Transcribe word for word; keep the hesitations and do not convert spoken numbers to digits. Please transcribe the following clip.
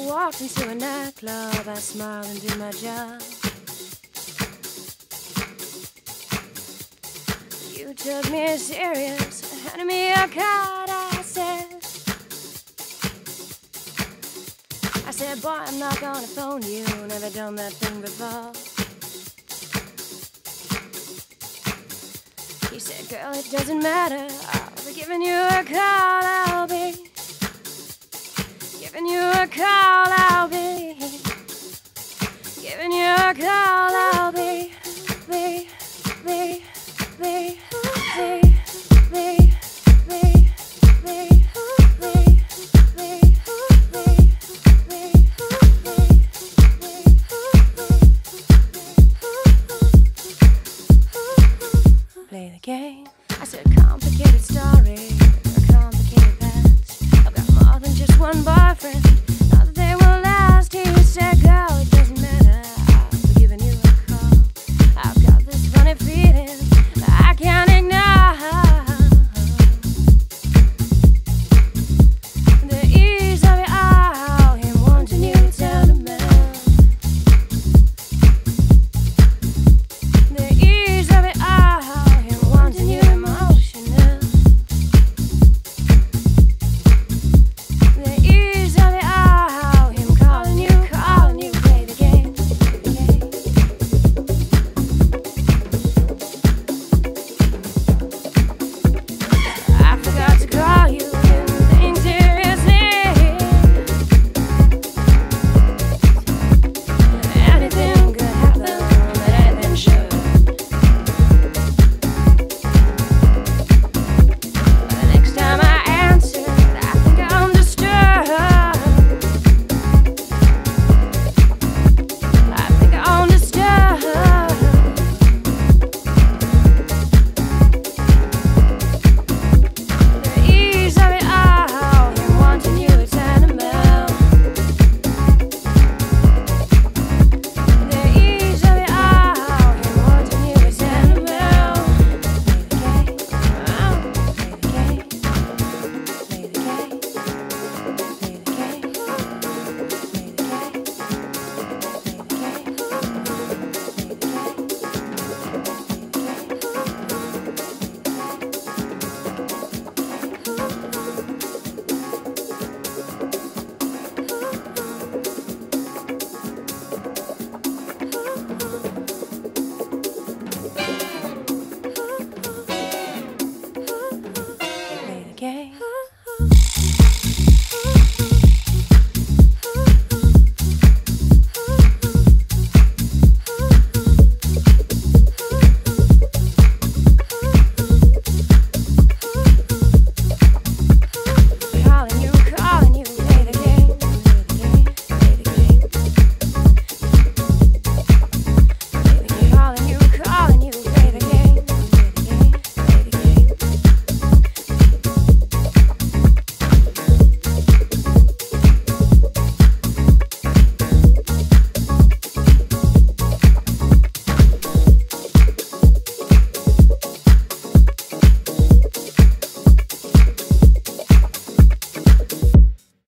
walked into a nightclub, I smiled and did my job. You took me serious, handed me a card, I said. I said, boy, I'm not gonna phone you, never done that thing before. He said, girl, it doesn't matter, I'll be giving you a call, I'll be giving you a call, I'll be giving you a call, I'll be